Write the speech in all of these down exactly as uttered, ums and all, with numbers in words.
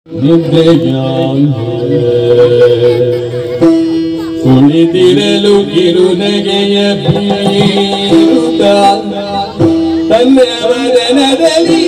ಕುಳಿತಿರಲು ಕಿರುನಗೆಯ ಬೀರುತ್ತ ತನ್ನ ವದನದಲ್ಲಿ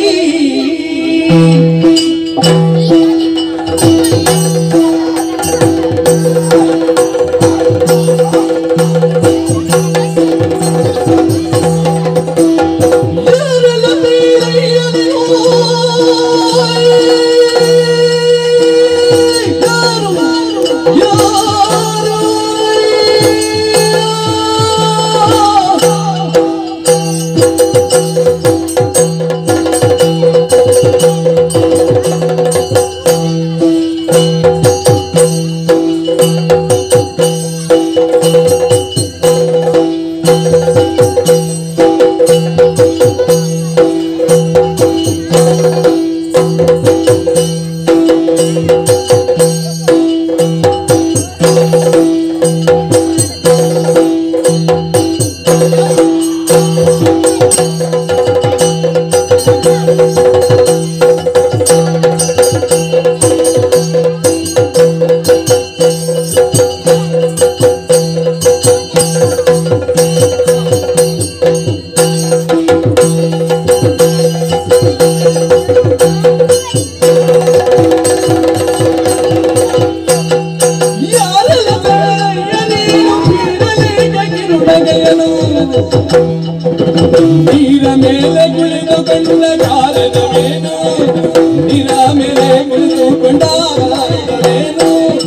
ನೀರ ಮೇಲೆ ಕುಳಿತುಕೊಂಡ ಕಾರಣವೇನು ನೀರ ಮೇಲೆ ಕುಳಿತುಕೊಂಡ ಕಾರಣವೇನು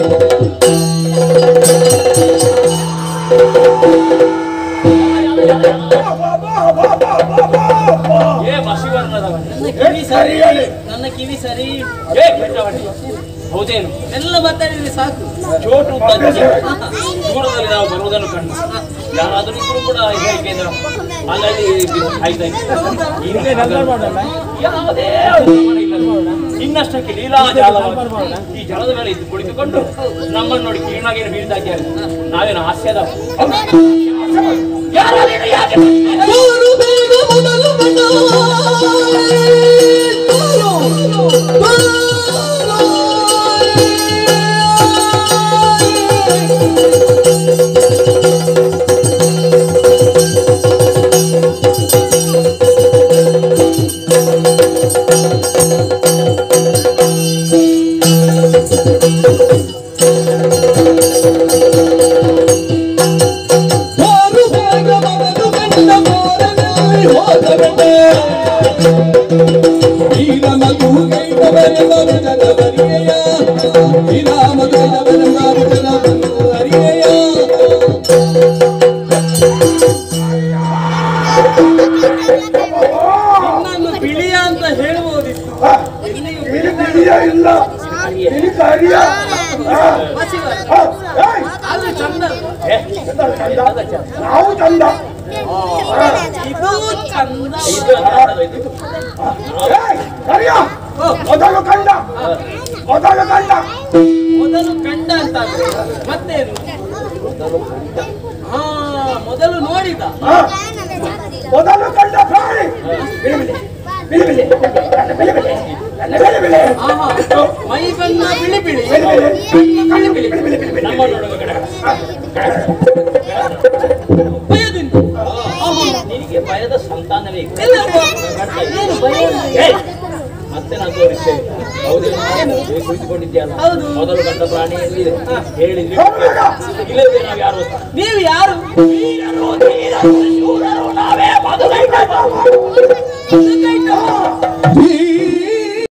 ನನ್ನ ಕಿವಿ ಸರಿ ಹೌದೇನು ಎಲ್ಲ ಮಾತಾಡಿದ್ರೆ ಸಾಕು. ಚೋಟು ದೂರದಲ್ಲಿ ನಾವು ಬರುವುದನ್ನು ಕಂಡು ಯಾರಾದರೂ ಇದ್ರು ಕೂಡ ಹೆದರಿಕೆಯಿಂದ ಅಲ್ಲಲ್ಲಿ ಯಾವುದೇ ಇನ್ನಷ್ಟಕ್ಕೆ ಲೀಲಾಜಾಲ ಈ ಜಲದ ಮೇಲೆ ಇದ್ದು ಕುಳಿತುಕೊಂಡು ನಮ್ಮನ್ನು ನೋಡಿ ಕೀರ್ಣಾಗೇನು ಬೀಳ್ತಾಕಿದ್ದಾರೆ. ನಾವೇನು ಹಾಸ್ಯದ ಬಿಳಿಯ ಅಂತ ಹೇಳುವುದಿತ್ತು. ನಾವು ಚಂದ ಮೊದಲು ಕಂಡ ಮೊದಲು ಕಂಡ ಮೊದಲು ಕಂಡ ಅಂತ ಮತ್ತೇನು ಹಾ ಮೊದಲು ನೋಡಿದ ಮೊದಲು ಕಂಡ ಪ್ರಾಣಿ ಮೈ ಬಣ್ಣ ಬಿಳಿ ಬಿಳಿ ಭಯದಿಂದ ನಿನಗೆ ಭಯದ ಸಂತಾನವೇ ಮತ್ತೆ ನಾನು ತೋರಿಸ್ತೇನೆ. ಹೌದು ಕುಳಿತುಕೊಂಡಿದ್ಯಲ್ಲ ಮೊದಲು ಕಂಡ ಪ್ರಾಣಿ ಎಲ್ಲಿದೆ ಹೇಳಿದ್ವಿ. ಇಲ್ಲವೇ ನಾವು ಯಾರು ನೀವು ಯಾರು